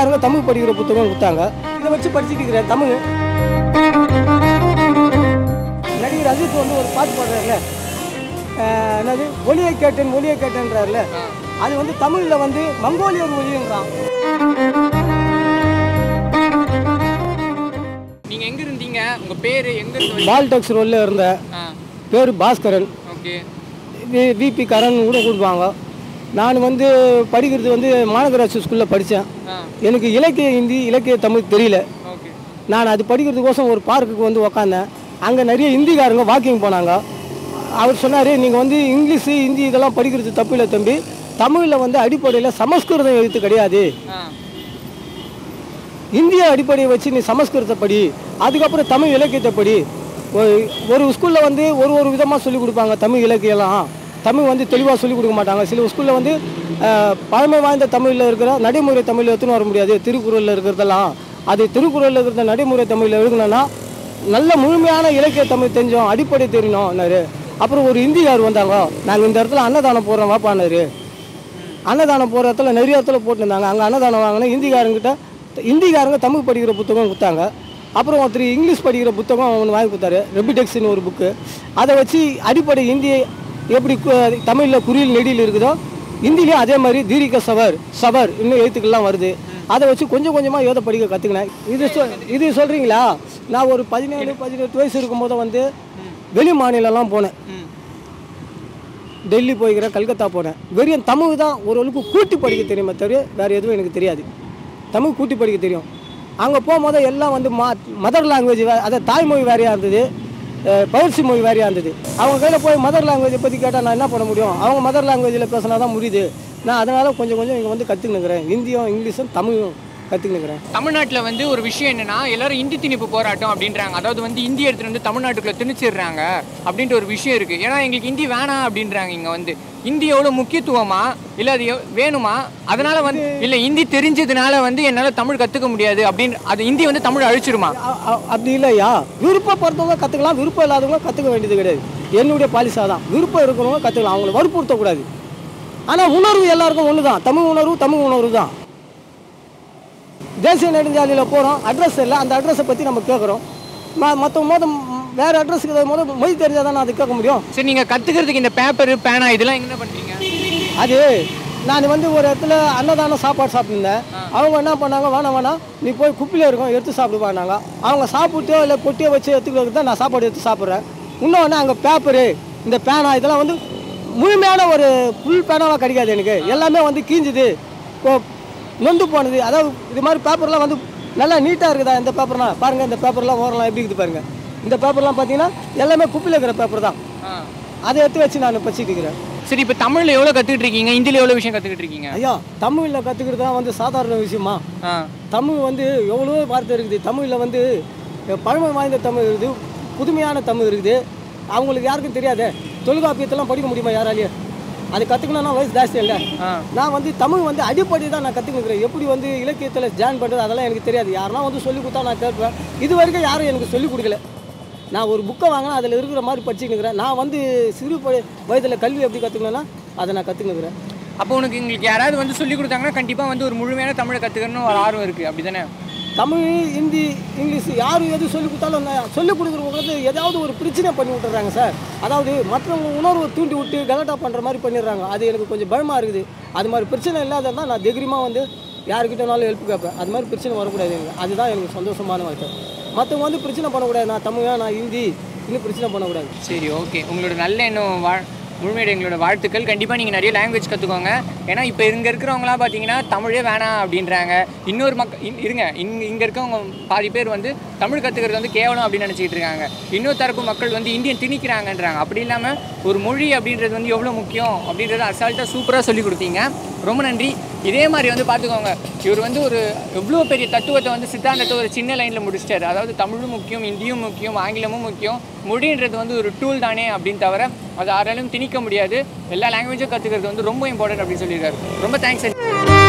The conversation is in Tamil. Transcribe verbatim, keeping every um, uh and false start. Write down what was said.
இந்திக்காரங்க தமிழ் படிக்கிற புத்தகம் கொடுத்தாங்க. இதை வச்சு படிச்சுட்டு இருக்கிறேன் தமிழ். நடிகர் அஜித் வந்து ஒரு பாட்டு பாடுறாருல, என்னது ஒளியை கேட்டேன் ஒளியை கேட்டேன்றாருல, அது வந்து தமிழில் வந்து மங்கோலியர் ஒளின்றான். நீங்கள் எங்கே இருந்தீங்க? உங்கள் பேர் எங்கே? பால்டெக்ஸ் ரோலில் இருந்த பேர் பாஸ்கரன். ஓகே. விபி கரன் கூட கொடுப்பாங்க. நான் வந்து படிக்கிறது வந்து மாநகராட்சி ஸ்கூலில் படித்தேன். எனக்கு இலக்கிய ஹிந்தி இலக்கிய தமிழ் தெரியல. நான் அது படிக்கிறதுக்கோசம் ஒரு பார்க்குக்கு வந்து உக்காந்தேன். அங்கே நிறைய ஹிந்திக்காரங்க வாக்கிங் போனாங்க. அவர் சொன்னார், நீங்கள் வந்து இங்கிலீஷு ஹிந்தி இதெல்லாம் படிக்கிறது தப்பு இல்லை தம்பி, தமிழில் வந்து அடிப்படையில் சமஸ்கிருதம் எழுத்து கிடையாது, இந்திய அடிப்படையை வச்சு நீ சமஸ்கிருதத்தை படி, அதுக்கப்புறம் தமிழ் இலக்கியத்தை படி. ஒரு ஸ்கூலில் வந்து ஒரு ஒரு விதமாக சொல்லிக் கொடுப்பாங்க தமிழ் இலக்கியெல்லாம். தமிழ் வந்து தெளிவாக சொல்லிக் கொடுக்க மாட்டாங்க. சில ஸ்கூலில் வந்து பழமை வாய்ந்த தமிழில் இருக்கிற நடைமுறை தமிழில் எடுத்துன்னு வர முடியாது. திருக்குறளில் இருக்கிறதெல்லாம் அது திருக்குறளில் இருக்கிற நடைமுறை தமிழில் எழுதணும்னா நல்ல முழுமையான இலக்கிய தமிழ் தெரிஞ்சோம், அடிப்படை தெரியணும்னாரு. அப்புறம் ஒரு ஹிந்திக்கார் வந்தாங்க, நாங்கள் இந்த இடத்துல அன்னதானம் போடுறோம் வாப்பானாரு. அன்னதானம் போகிற இடத்துல நிறைய இடத்துல போட்டுருந்தாங்க. அங்கே அன்னதானம் வாங்கினா ஹிந்திக்காரங்கிட்ட ஹிந்திக்காரங்க தமிழ் படிக்கிற புத்தகம் கொடுத்தாங்க. அப்புறம் ஒருத்தர் இங்கிலீஷ் படிக்கிற புத்தகம் ஒன்று வாங்கி கொடுத்தாரு, ரெபிடெக்ஸ்னு ஒரு புக்கு. அதை வச்சு அடிப்படை ஹிந்தியை எப்படி தமிழில் குறியில் நெடியில் இருக்குதோ ஹிந்திலையும் அதே மாதிரி தீரிக்க சவர் சவர் இன்னும் எழுத்துக்கள்லாம் வருது. அதை வச்சு கொஞ்சம் கொஞ்சமாக எழுத படிக்க கற்றுக்கினேன். இது சொ இது சொல்கிறீங்களா, நான் ஒரு பதினேழு பதினெட்டு வயசு இருக்கும்போது வந்து வெளி மாநிலம்லாம் போனேன். டெல்லி போய்க்கிறேன், கல்கத்தா போனேன். வெறும் தமிழ் தான் ஓரளவுக்கு கூட்டி படிக்க தெரியுமே தவிர வேறு எதுவும் எனக்கு தெரியாது. தமிழ் கூட்டி படிக்க தெரியும். அங்கே போகும்போது எல்லாம் வந்து மா மதர் லாங்குவேஜ் வே அதை தாய்மொழி வேறையாக இருந்தது, பயிற்சி மொழி வேறையாக இருந்தது. அவங்க கையில் போய் மதர் லாங்குவேஜை பற்றி கேட்டால் நான் என்ன பண்ண முடியும்? அவங்க மதர் லாங்குவேஜில் பேசினா தான் முடியுது. நான் அதனால் கொஞ்சம் கொஞ்சம் இங்கே வந்து கற்றுக்கினுக்கிறேன். ஹிந்தியும் இங்கிலீஷும் தமிழும் கற்றுக்கினுக்கிறேன். தமிழ்நாட்டில் வந்து ஒரு விஷயம் என்னென்னா, எல்லாரும் இந்தி திணிப்பு போராட்டம் அப்படின்றாங்க. அதாவது வந்து இந்தி எடுத்துகிட்டு வந்து தமிழ்நாட்டுக்குள்ளே திணிச்சிடுறாங்க அப்படின்ற ஒரு விஷயம் இருக்குது. ஏன்னா எங்களுக்கு ஹிந்தி வேணாம் அப்படின்றாங்க. இங்கே வந்து ஹிந்தி எவ்வளோ முக்கியத்துவமா, இல்லை அது வேணுமா, அதனால் வந்து இல்லை ஹிந்தி தெரிஞ்சதுனால வந்து என்னால் தமிழ் கற்றுக்க முடியாது அப்படின்னு அது ஹிந்தி வந்து தமிழ் அழிச்சிருமா? அப்படி இல்லையா, விருப்பப்படுறவங்க கற்றுக்கலாம், விருப்பம் இல்லாதவங்க கற்றுக்க வேண்டியது கிடையாது. என்னுடைய பாலிசாக தான் விருப்பம் இருக்கிறவங்க கற்றுக்கலாம், அவங்கள வற்புறுத்தக்கூடாது. ஆனால் உணர்வு எல்லாருக்கும் ஒன்று தான், தமிழ் உணர்வு தமிழ் உணர்வு தான். தேசிய நெடுஞ்சாலையில் போகிறோம், அட்ரஸ் இல்லை, அந்த அட்ரஸை பற்றி நம்ம கேட்குறோம். ம மற்ற மோத வேறு அட்ரஸுக்கு மொதல் மொழி தெரிஞ்சால் தான் நான் அது கேட்க முடியும். சரி, நீங்கள் கற்றுக்கிறதுக்கு இந்த பேப்பரு பேனா இதெல்லாம் என்ன பண்ணுறீங்க? அது நான் வந்து ஒரு இடத்துல அன்னதானம் சாப்பாடு சாப்பிட்டுருந்தேன். அவங்க என்ன பண்ணாங்க, வேணாம் வேணாம் நீ போய் குப்பியில் இருக்கும் எடுத்து சாப்பிடுவாங்க. அவங்க சாப்பிட்டோ இல்லை கொட்டியோ வச்சு எடுத்துக்கிறது தான் நான் சாப்பாடு எடுத்து சாப்பிட்றேன். இன்னொன்று அங்கே பேப்பரு இந்த பேனா இதெல்லாம் வந்து முழுமையான ஒரு ஃபுல் பேனாவாக கிடைக்காது எனக்கு. எல்லாமே வந்து கீஞ்சுது, நொந்து போனது. அதாவது இது மாதிரி பேப்பர்லாம் வந்து நல்லா நீட்டாக இருக்குதா இந்த பேப்பர்லாம் பாருங்கள், இந்த பேப்பர்லாம் ஓரலாம் எப்படி இருக்குது பாருங்கள். இந்த பேப்பர்லாம் பார்த்தீங்கன்னா எல்லாமே குப்பியில் இருக்கிற பேப்பர் தான். அதை எடுத்து வச்சு நான் பச்சிட்டு இருக்கிறேன். சரி, இப்போ தமிழில் எவ்வளோ கற்றுக்கிட்டு இருக்கீங்க, ஹிந்தியில் எவ்வளோ விஷயம் கற்றுக்கிட்டு இருக்கீங்க? ஐயா, தமிழில் கற்றுக்கிறது தான் வந்து சாதாரண விஷயமா? தமிழ் வந்து எவ்வளோ வார்த்தை இருக்குது. தமிழில் வந்து பழமை வாய்ந்த தமிழ் இருக்குது, புதுமையான தமிழ் இருக்குது. அவங்களுக்கு யாருக்கும் தெரியாது. தொல்காப்பியத்தெல்லாம் படிக்க முடியுமா யாராலேயே? அது கற்றுக்கணும்னா வயசு ஜாஸ்தி இல்லை. நான் வந்து தமிழ் வந்து அடிப்படை தான் நான் கற்றுக்கிறேன். எப்படி வந்து இலக்கியத்தில் ஜாயின் பண்ணுறது அதெல்லாம் எனக்கு தெரியாது. யாருன்னா வந்து சொல்லிக் கொடுத்தா நான் கேட்பேன். இது வரைக்கும் யாரும் எனக்கு சொல்லிக் கொடுக்கல. நான் ஒரு புக்கை வாங்கினா அதில் இருக்கிற மாதிரி படிச்சுன்னுக்கிறேன். நான் வந்து சிறு வயதில் கல்வி எப்படி கற்றுக்கணும்னா அதை நான் கற்றுக்கிறேன். அப்போ உனக்கு எங்களுக்கு யாராவது வந்து சொல்லிக் கொடுத்தாங்கன்னா கண்டிப்பாக வந்து ஒரு முழுமையான தமிழை கற்றுக்கணும்னு ஒரு ஆர்வம் இருக்குது, அப்படி தானே? தமிழ் ஹிந்தி இங்கிலீஷ் யாரும் எது சொல்லிக் கொடுத்தாலும் சொல்லிக் கொடுக்குறவங்களுக்கு ஏதாவது ஒரு பிரச்சனை பண்ணி விட்டுறாங்க சார். அதாவது மற்றவங்க உணர்வை தூண்டி விட்டு கலாட்டா பண்ணுற மாதிரி பண்ணிடுறாங்க. அது எனக்கு கொஞ்சம் பயமாக இருக்குது. அது மாதிரி பிரச்சனை இல்லாததான் நான் தைரியமாக வந்து யாருக்கிட்டனாலும் ஹெல்ப் கேட்பேன். அது மாதிரி பிரச்சனை வரக்கூடாது எனக்கு. அதுதான் எனக்கு சந்தோஷமான வாழ்க்கை. மற்றவங்க வந்து பிரச்சனை பண்ணக்கூடாது, நான் தமிழா நான் ஹிந்தி இன்னும் பிரச்சனை பண்ணக்கூடாது. சரி, ஓகே. உங்களோட நல்ல எண்ணம் வா முழுமையோட எங்களோட வாழ்த்துக்கள். கண்டிப்பாக நீங்கள் நிறைய லாங்குவேஜ் கற்றுக்கோங்க. ஏன்னா இப்போ இங்கே இருக்கிறவங்களாம் பார்த்தீங்கன்னா தமிழே வேணாம் அப்படின்றாங்க. இன்னொரு மக்கள் இருங்க இங்கே இங்கே இருக்கவங்க பாதி பேர் வந்து தமிழ் கற்றுக்கிறது வந்து கேவலம் அப்படின்னு நினச்சிக்கிட்டு இருக்காங்க. இன்னொரு தரப்பு மக்கள் வந்து இந்தியன் திணிக்கிறாங்கன்றாங்க. அப்படி இல்லாமல் ஒரு மொழி அப்படின்றது வந்து எவ்வளோ முக்கியம் அப்படின்றத அசால்ட்டாக சூப்பராக சொல்லி கொடுத்தீங்க. ரொம்ப நன்றி. இதே மாதிரி வந்து பார்த்துக்கோங்க, இவர் வந்து ஒரு எவ்வளோ பெரிய தத்துவத்தை வந்து சித்தாந்தத்தை ஒரு சின்ன லைனில் முடிச்சிட்டாரு. அதாவது தமிழும் முக்கியம், இந்தியும் முக்கியம், ஆங்கிலமும் முக்கியம், மொழின்றது வந்து ஒரு டூல் தானே அப்படின்னு தவிர அது யாராலும் திணிக்க முடியாது. எல்லா லாங்குவேஜும் கற்றுக்கிறது வந்து ரொம்ப இம்பார்ட்டன்ட் அப்படின்னு சொல்லியிருக்காரு. ரொம்ப தேங்க்ஸ்.